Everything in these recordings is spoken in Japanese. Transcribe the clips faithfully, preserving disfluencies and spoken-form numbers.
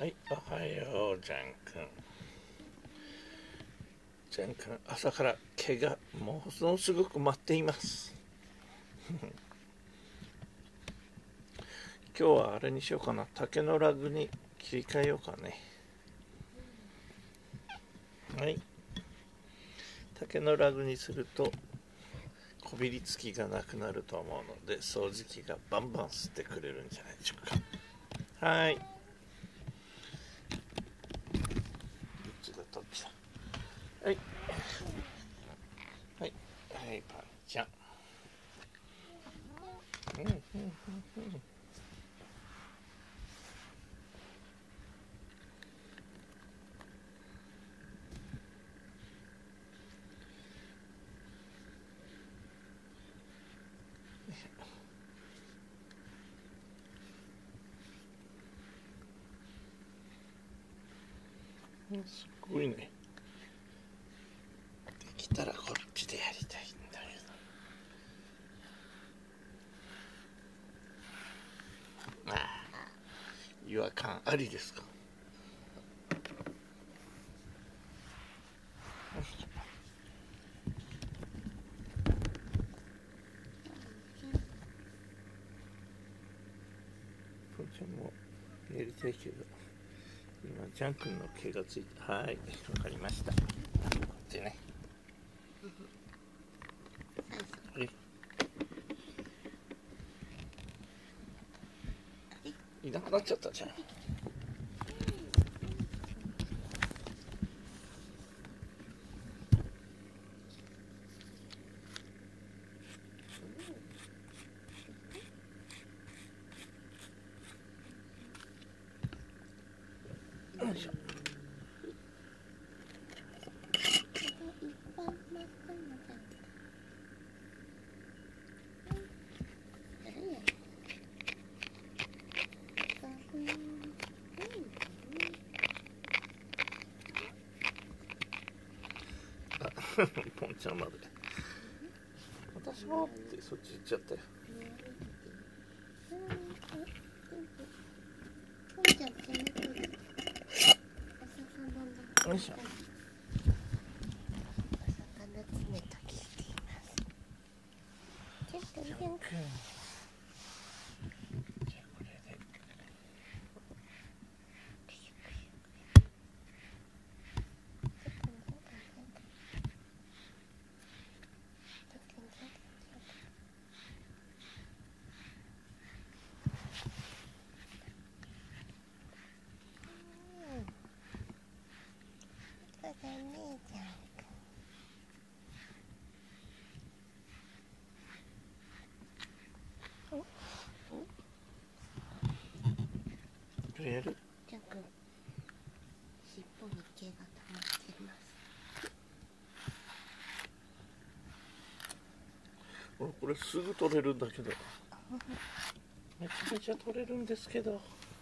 はい、おはよう、ジャン君。ジャン君、朝から毛がものすごく舞っています。今日はあれにしようかな、竹のラグに切り替えようかね。はい。竹のラグにすると、こびりつきがなくなると思うので、掃除機がバンバン吸ってくれるんじゃないでしょうか。はい。はい。はい。はい、パンちゃん。うんうんうんうん。すごいね。できたらこっちでやりたいんだけど。ああ、違和感ありですか。ポンちゃんもやりたいけど、今ジャン君の毛がついて、はい、わかりました。こっちね。はい。いなくなっちゃったじゃん。よいしょ。ポンちゃんまで。私もってそっち行っちゃったよ。よいしょ。ジャン君。くれる？ ジャン君、尻尾に毛が溜まってます。 これすぐ取れるんだけど。めちゃめちゃ取れるんですけど。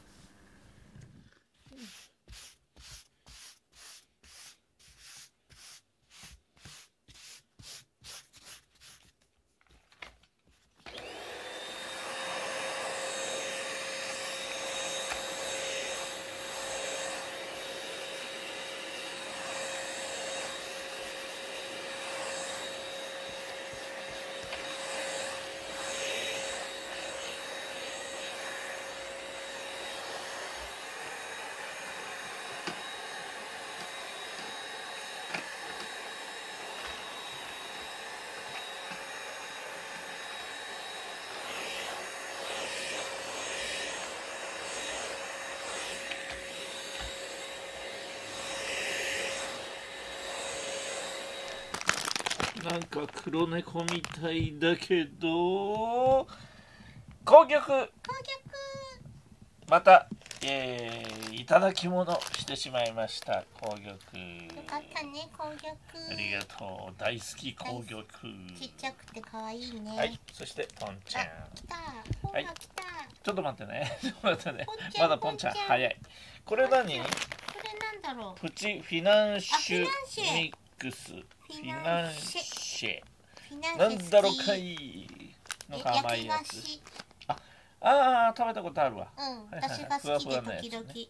なんか黒猫みたいだけど、攻撃攻撃また、えー、いただき物してしまいました。攻撃よかったね、攻撃ありがとう、大好き攻撃。 ちっちゃくて可愛いね。 はい、そしてポンちゃん。 来た、ほら来た。 ちょっと待ってね、ちょっと待ってね。まだポンちゃん早い。これ何？ これなんだろう。 プチフィナンシュミックス。フィナンシェ。なんだろうかいの甘いやつ。ああ、食べたことあるわ。 うん、私が好きで時々。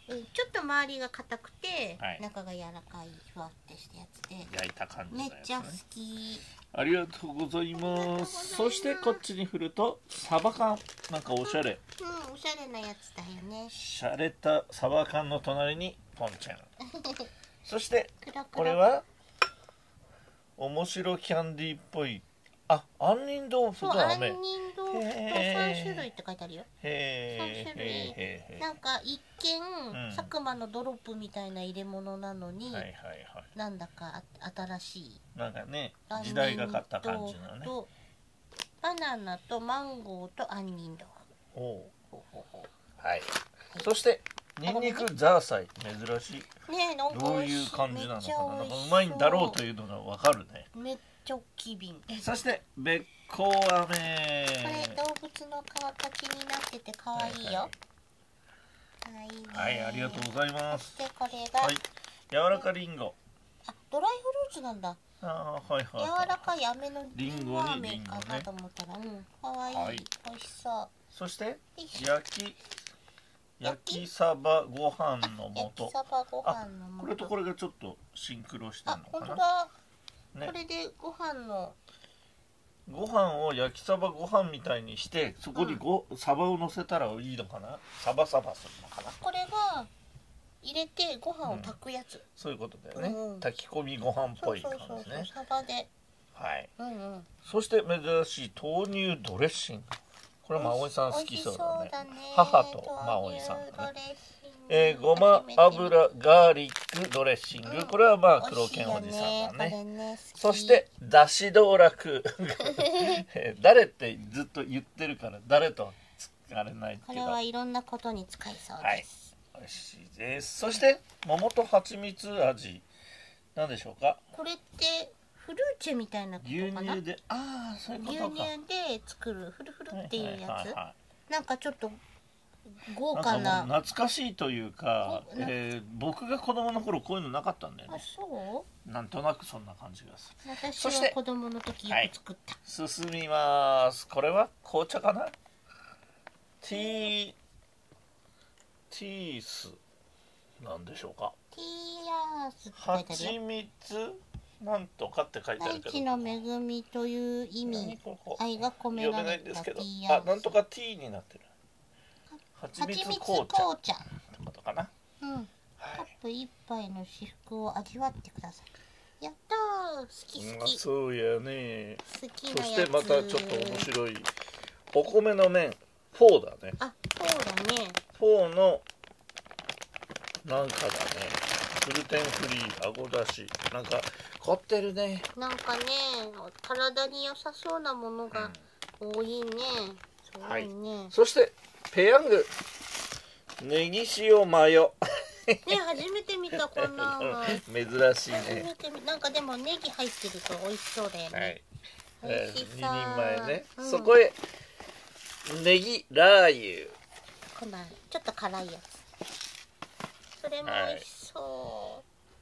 えーちょっと周りが硬くて、 はい、 中が柔らかいふわってしたやつで焼いた感じのやつ、ね、 めっちゃ好き。 ありがとうございます。そしてこっちに振るとサバ缶、なんかおしゃれ、 うん、おしゃれなやつだよね。 しゃれたサバ缶の隣にポンちゃんそしてクラクラこれは面白キャンディーっぽい、あ、杏仁豆腐そう、 と飴、 杏仁豆腐とさん種類って書いてあるよ。 へさん種類へへなんか一見、 うん佐久間のドロップみたいな入れ物なのに、 はいはいはい、 なんだかあ新しいなんかね杏仁時代がかった感じのね。 とバナナとマンゴーと杏仁豆腐。 おうほうほうほうはい、そしてニンニクザーサイ、珍しい。 ねえ、なんかどういう感じなのかな、なんかうまいんだろうというのがわかるね。 めっちゃ大きい瓶。こそしてべっこう飴、 れ動物の形になってて可愛いよ。可愛いね。 はい、ありがとうございますそしてこれが、 はい、柔らかりんご、 あ、ドライフルーツなんだ。 あーはいはい、 柔はい、 らかい飴のリンゴにリンゴ飴リンゴねかなと思ったら、うん、可愛い、 はい美味しそう。 そしてよいしょ焼き焼きサバご飯の焼き素、 サバご飯の素。 これとこれがちょっとシンクロしてるあ、 のかな本当だ。 ね、 これでご飯のご飯を焼きサバご飯みたいにしてそこにご、うん、サバを乗せたらいいのかな、サバサバするのかな、 これが入れてご飯を炊くやつ、うん、 そういうことだよね、 うんうん、 炊き込みご飯っぽい感じね。 そうそうそうそう、サバで、 はい、 うんうん、 そして珍しい豆乳ドレッシング、これ真央さん好きそうだね。 だね、 母と真央さんだね。えー、ごま油ガーリックドレッシング、うん、これはまあ黒犬おじさんだね。ね、そしてだし道楽誰ってずっと言ってるから誰とは使われないけど、 これはいろんなことに使いそうです、 はい、美味しいです。そして桃と蜂蜜味、なんでしょうか。 これってフルーチェみたいなことかな。 牛乳で、ああそういうことか。 牛乳で作るフルフルっていうやつ、 はいはいはいはい、 なんかちょっと豪華な、 なんか懐かしいというか、えー、僕が子供の頃こういうのなかったんだよね。 あ、そう。 なんとなくそんな感じがする。 私は子供の時よく作った、 はい、進みます。これは紅茶かな。ティーティースなんでしょうか。 ティーヤースって書いてあるよ。 蜂蜜なんとかって書いてあるけど、 大地の恵みという意味、愛が込められたティーヤース。 あ、なんとかティーになってる。蜂蜜紅茶ってことかな。 うん。カップ一杯の至福を味わってください。やったー、好き好き。 そうやね。 好きなやつ。 そしてまたちょっと面白いお米の麺、フォーだね。 あ、フォーだね。 フォーのなんかだね。グルテンフリー、あごだし、なんか凝ってるね。 なんかね、体に良さそうなものが多いね。 うん、はい。そしてペヤング、ネギ塩マヨ。 ね、初めて見たこんなの。 珍しいね。 なんかでもネギ入ってると美味しそうだよね。 はい。えー、ににんまえね、うん。そこへネギラー油。 こんなちょっと辛いやつ。それも美味しそう。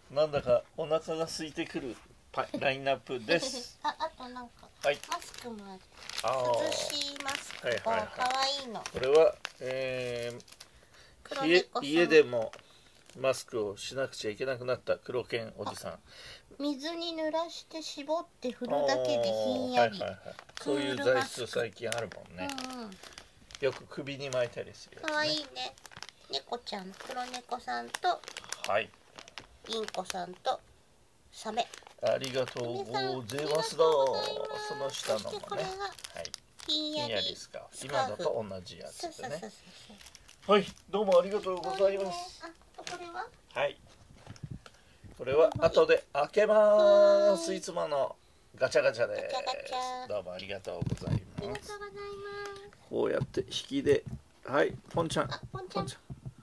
はい、なんだかお腹が空いてくるラインナップです。 あ、あとなんか、 はい、 マスクもある。 あ涼しいマスクが可愛いの。 これは、えー、家, 家でもマスクをしなくちゃいけなくなった黒犬おじさん。 水に濡らして絞って振るだけでひんやり。 はいはいはい、そういう材質最近あるもんね。 うんうん、 よく首に巻いたりするやつね。 可愛いね。猫ちゃん、黒猫さんと、 はい、 インコさんとサメ。 ありがとうございますだ。その下のもね、はい、ひんやりですか。今だと同じやつでね。はい、どうもありがとうございます。 あ、これは？ はい。これは後で開けます。いつものガチャガチャです。どうもありがとうございます。ありがとうございます。こうやって引きで、はい、ポンちゃん。 ポンちゃん。ポンちゃん。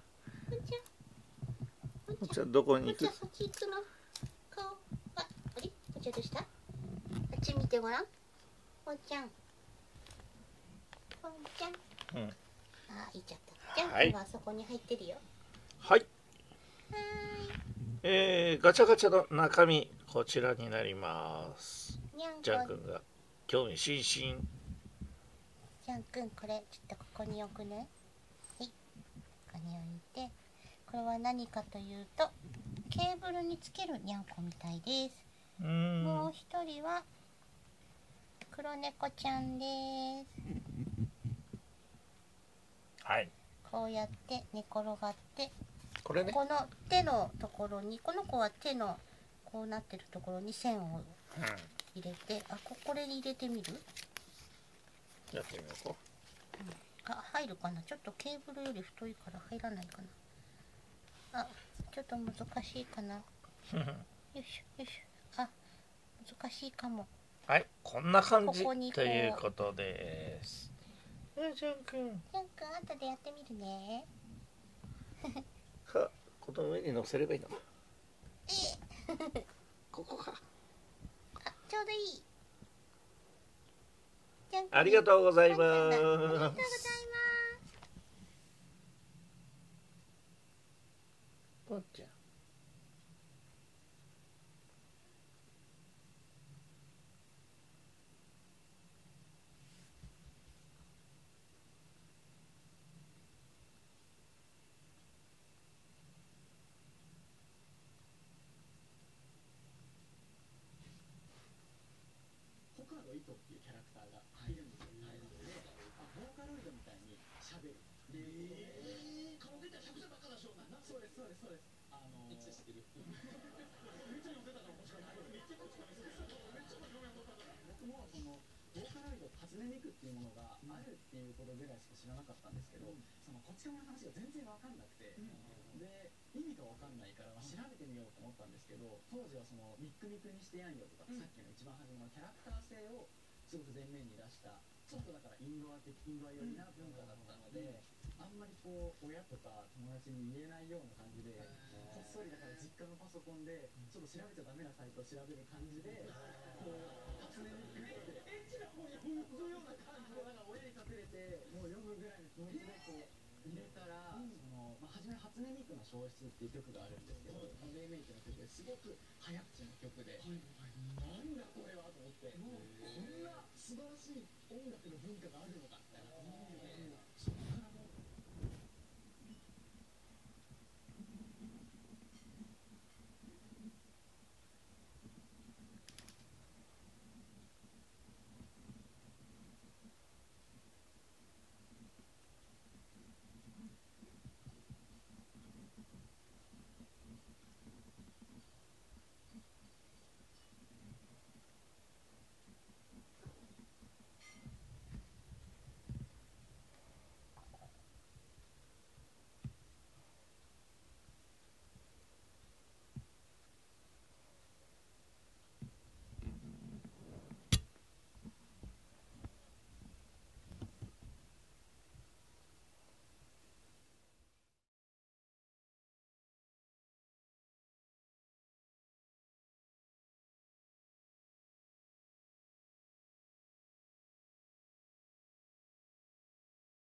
ポンちゃんどこに行く？ そっち行くの？顔。あ、あれ？ポンちゃんどうした？あっち見てごらん。ポンちゃん。ポンちゃん。うん。あ、行っちゃった。ジャン君はそこに入ってるよ。 はい。はい。えー、ガチャガチャの中身こちらになります。ジャン君が興味津々。 ジャン君これちょっとここに置くね。はい。ここに置いて、これはは何かというとケーブルにつけるにゃんこみたいです。 うーん。 もう一人は黒猫ちゃんです。 はい。 こうやって寝転がってこれね。 この手のところに、この子は手のこうなってるところに線を入れて、あ、ここれに入れてみる？ やってみようか。 あ、入るかな。ちょっとケーブルより太いから入らないかな。あ、ちょっと難しいかな。よいしょよいしょ。あ、難しいかも。 はい、こんな感じここにこうということです。ジャン君。 ジャン君、後でやってみるね。 は、この上に乗せればいいの。 えここか。 あ、ちょうどいい。ジャン君ありがとうございます。 ありがとうございます。 ぽんちゃん。 糸っていうキャラクターがいるんですよ。はい、で、あ、ボーカロイドみたいに喋る。えー、顔出たらひゃくせんばっかだしょうな。そうですそうですそうです。あのー、めっちゃ知ってる。めっちゃ読んでたからもしかない。めっちゃこっちからめっちゃ読み取ったから。僕もそのボーカロイド初音ミクっていうものがあるっていうことぐらいしか知らなかったんですけど、そのこっち側の話が全然わかんなくて、で意味がわかんないから、まあ、調べてみようと思ったんですけど、当時はそのミックミクにしてやんよとか、さっきの一番初めのキャラクター性をすごく前面に出したちょっとだからインドア的インドア寄りな文化だったので、あんまりこう親とか友達に言えないような感じで、こっそりだから実家のパソコンでちょっと調べちゃダメなサイトを調べる感じで、こう初音ミクってエッチな本読むような感じで、なんか親に立てれてもう読むぐらいの気持ちでこう入れたら、そのまあ、初め初音ミクの消失っていう曲があるんですけど、この黎明期の曲ですごく早口の曲で、なんだこれはと思って、こんな素晴らしい音楽の文化があるのかみたいな。